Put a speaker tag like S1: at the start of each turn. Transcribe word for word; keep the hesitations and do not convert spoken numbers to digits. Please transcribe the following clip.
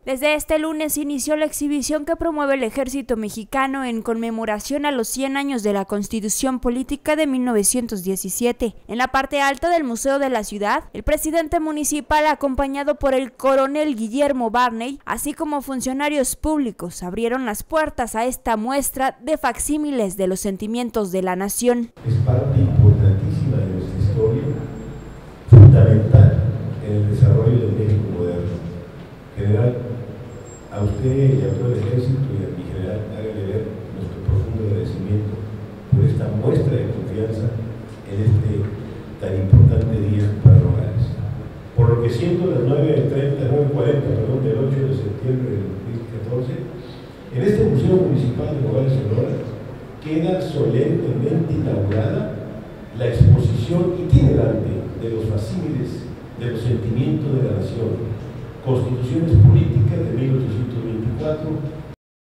S1: Desde este lunes inició la exhibición que promueve el Ejército Mexicano en conmemoración a los cien años de la Constitución Política de mil novecientos diecisiete. En la parte alta del Museo de la Ciudad, el presidente municipal, acompañado por el coronel Guillermo Barney, así como funcionarios públicos, abrieron las puertas a esta muestra de facsímiles de los sentimientos de la nación.
S2: Es parte importantísima de nuestra historia, fundamental en el desarrollo del México moderno. General, a usted y a todo el ejército y a mi general, hágale ver nuestro profundo agradecimiento por esta muestra de confianza en este tan importante día para Nogales. Por lo que siendo las nueve treinta, nueve cuarenta, perdón, del ocho de septiembre de dos mil catorce, en este Museo Municipal de Nogales, Sonora, queda solemnemente inaugurada la exposición itinerante de los facsímiles de los sentimientos de la nación, Constituciones Políticas de mil ochocientos veinticuatro